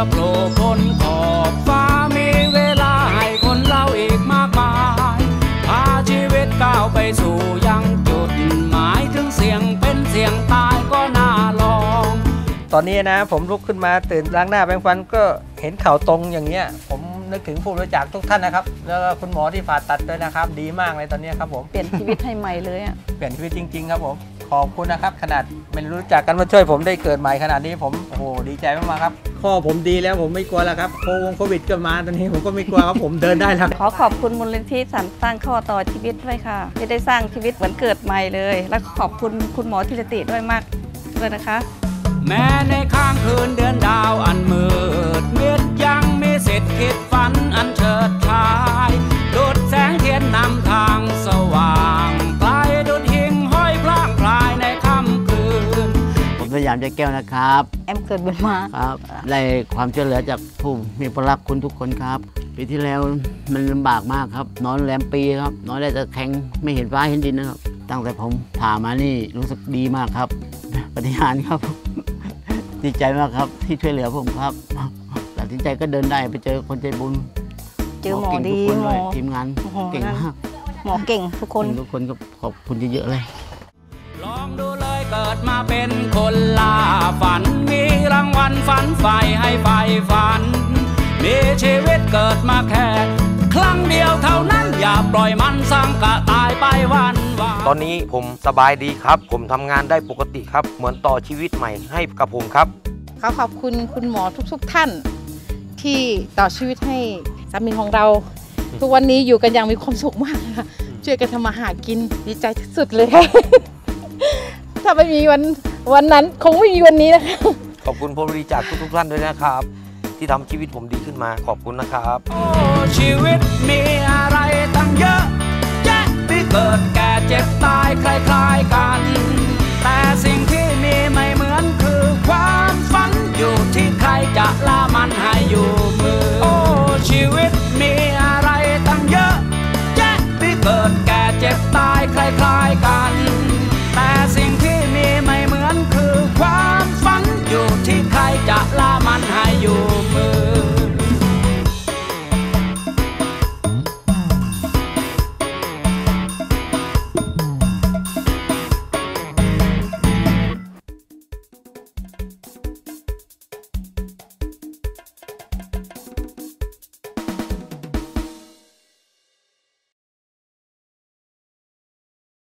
โผล่พ้นขอบฟ้ามีเวลาให้คนเราอีกมากมายพาชีวิตก้าวไปสู่ยังจุดหมายถึงเสี่ยงเป็นเสี่ยงตายก็น่าลองตอนนี้นะผมลุกขึ้นมาตื่นล้างหน้าแปรงฟันก็เห็นเข่าตรงอย่างเงี้ยผมนึกถึงผู้บริจาคทุกท่านนะครับแล้วก็คุณหมอที่ผ่าตัดด้วยนะครับดีมากเลยตอนนี้ครับผมเปลี่ยนชีวิตให้ใหม่เลยอ่ะเปลี่ยนชีวิตจริงๆครับผมขอบคุณนะครับขนาดไม่รู้จักกันมาช่วยผมได้เกิดใหม่ขนาดนี้ผมโอ้โหดีใจมากๆครับข้อผมดีแล้วผมไม่กลัวแล้วครับโควิดก็มาตอนนี้ผมก็ไม่กลัวครับผมเดินได้แล้วขอขอบคุณมูลนิธิสรรสร้างข้อต่อชีวิตด้วยค่ะที่ได้สร้างชีวิตเหมือนเกิดใหม่เลยและขอบคุณคุณหมอธีรติด้วยมากด้วยนะคะแม้ในข้างคืนเดือนดาวอันมืดมิดยังมีสิทธิ์คิดฝันอันเฉิดฉายดุจแสงเทียนนำทางสว่างไกลดุจหิ่งห้อยพล่างพลายในค่ำคืนผมสยามใจแก้วนะครับแอมเกิดบุญมาครับได้ความช่วยเหลือจากผู้มีพระรักคุณทุกคนครับปีที่แล้วมันลำบากมากครับนอนแรมปีครับนอนได้แต่แข็งไม่เห็นฟ้าเห็นดินนะครับตั้งแต่ผมผ่ามานี่รู้สึกดีมากครับปฏิหารครับดีใจมากครับที่ช่วยเหลือผมครับตัดสินใจก็เดินได้ไปเจอคนใจบุญเจอหมอดีหมอทีมงานเก่งมากหมอเก่งทุกคนก็ขอบคุณเยอะๆเลยลองดูเลยเกิดมาเป็นคนล่าฝันมีรางวัลฝันใฝ่ให้ใฝ่ฝันมีชีวิตเกิดมาแค่ครั้งเดียวเท่านั้นอย่าปล่อยมันสังกะตายไปวันตอนนี้ผมสบายดีครับผมทำงานได้ปกติครับเหมือนต่อชีวิตใหม่ให้กับผมครับขอบคุณคุณหมอทุกท่านที่ต่อชีวิตให้สามีของเราทุกวันนี้อยู่กันอย่างมีความสุขมากค่ะช่วยกันทำมาหากินดีใจที่สุดเลยถ้าไม่มีวันนั้นคงไม่มีวันนี้นะคะขอบคุณผู้บริจาคทุกท่านด้วยนะครับที่ทำชีวิตผมดีขึ้นมาขอบคุณนะครับโอ้ชีวิตมีอะไรตั้งเยอะแยะที่เกิดแก่เจ็บตายใคร